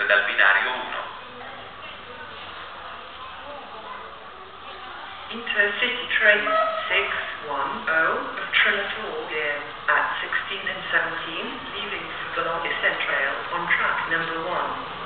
prese dal binario 1. Intercity train 610 of Trinatour at 16 and 17, leaving for Boulogne Central on track number 1.